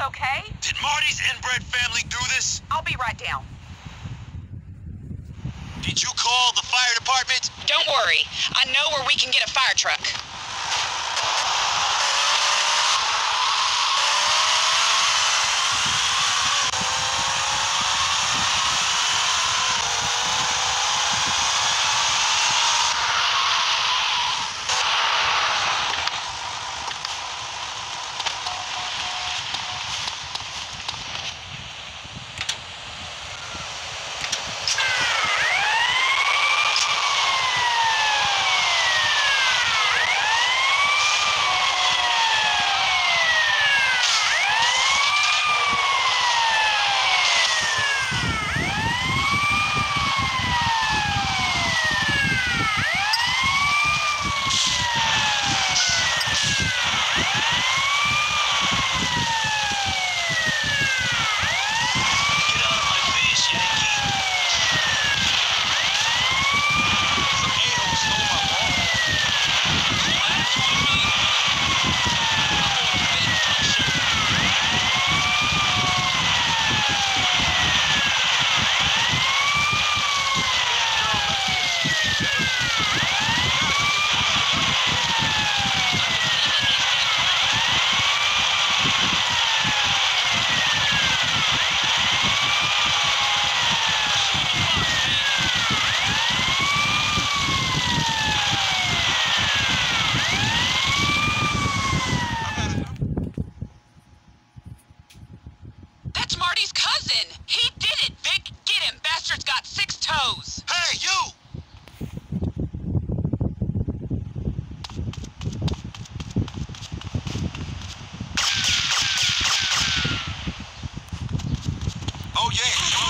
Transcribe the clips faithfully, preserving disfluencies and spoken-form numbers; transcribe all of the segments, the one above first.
okay? Did Marty's inbred family do this? I'll be right down. Did you call the fire department? Don't worry. I know where we can get a fire truck. That's Marty's cousin. He did it, Vic. Get him. Bastard's got six toes. Hey, you! Oh, yeah.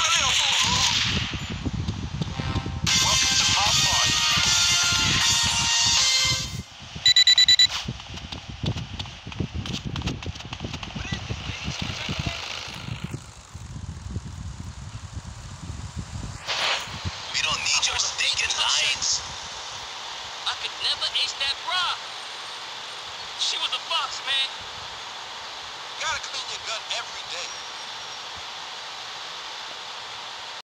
Welcome to my party. We don't need your stinking lines. I could never ace that bra. She was a fox, man. Gotta clean your gun every day.